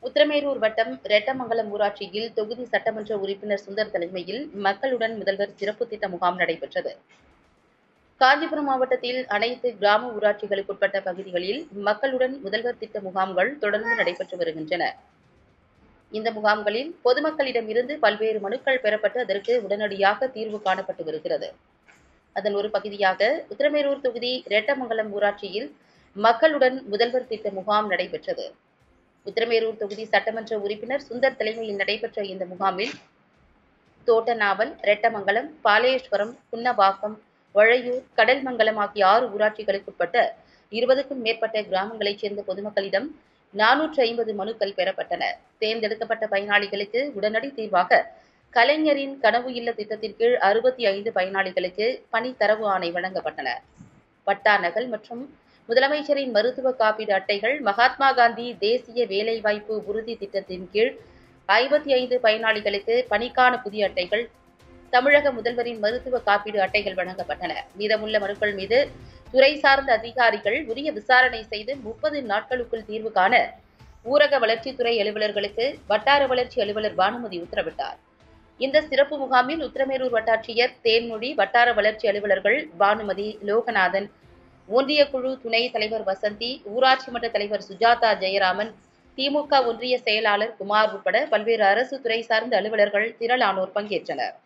உத்திரமேரூர் வட்டம் ரெட்டமங்கலம் ஊராட்சியில் தொகுதி சட்டமன்ற உறுப்பினர் சுந்தர் தலைமையில் மக்களுடன் முதல்வர் சிறப்பு திட்ட முகாம் நடைபெற்றது. காஞ்சிபுரம் மாவட்டத்தில் அனைத்து கிராம ஊராட்சிகளுக்குட்பட்ட பகுதிகளில் மக்களுடன் முதல்வர் திட்ட முகாம்கள் தொடர்ந்து நடைபெற்று வருகின்றன. இந்த முகாம்களில் பொதுமக்களிடமிருந்து பல்வேறு மனுக்கள் பெறப்பட்டு அதற்கு உடனடியாக தீர்வு காணப்பட்டு வருகிறது. அதன் ஒரு பகுதியாக உத்திரமேரூர் தொகுதி ரெட்டமங்கலம் ஊராட்சியில் மக்களுடன் முதல்வர் திட்ட முகாம் நடைபெற்றது. உத்திரமேரூர் தொகுதி சட்டமன்ற உறுப்பினர் சுந்தர் தலைமையில் நடைபெற்ற இந்த முகாமில் தோட்டநாவல், ரெட்டமங்கலம், பாலேஸ்வரம், குன்னவாக்கம், ஒழையூர், கடல்மங்கலம் ஆகிய 6 ஊராட்சிகளுக்குட்பட்ட 20க்கும் மேற்பட்ட கிராமங்களைச் சேர்ந்த பொதுமக்களிடம் 450 மனுக்கள் பெறப்பட்டன. தேர்ந்தெடுக்கப்பட்ட பயனாளிகளுக்கு உடனடி தீர்வாக கலைஞரின் கனவு இல்ல திட்டத்தின் கீழ் 65 பயனாளிகளுக்கு பணி தரவு ஆணை வழங்கப்பட்டன. பட்டா நகல் மற்றும் முதலமைச்சரின் மருத்துவ காப்பீடு அட்டைகள், மகாத்மா காந்தி தேசிய வேலைவாய்ப்பு உறுதி திட்டத்தின் கீழ் 55 பயனாளிகளுக்கு பணிக்கான புதிய அட்டைகள், தமிழக முதல்வரின் மருத்துவ காப்பீடு அட்டைகள் வழங்கப்பட்டன. மீதமுள்ள மனுக்கள் மீது துறை சார்ந்த அதிகாரிகள் உரிய விசாரணை செய்து 30 நாட்களுக்குள் தீர்வு காண ஊரக வளர்ச்சித்துறை அலுவலர்களுக்கு வட்டார வளர்ச்சி அலுவலர் பானுமதி உத்தரவிட்டார். இந்த சிறப்பு முகாமில் உத்திரமேரூர் வட்டாட்சியர் தேன்மொழி, வட்டார வளர்ச்சி அலுவலர்கள் பானுமதி, லோகநாதன், ஒன்றிய குழு துணைத் தலைவர் வசந்தி, ஊராட்சி மன்ற தலைவர் சுஜாதா ஜெயராமன், திமுக ஒன்றிய செயலாளர் குமார் உட்பட பல்வேறு அரசு துறை சார்ந்த அலுவலர்கள் திரளானோர் பங்கேற்றனர்.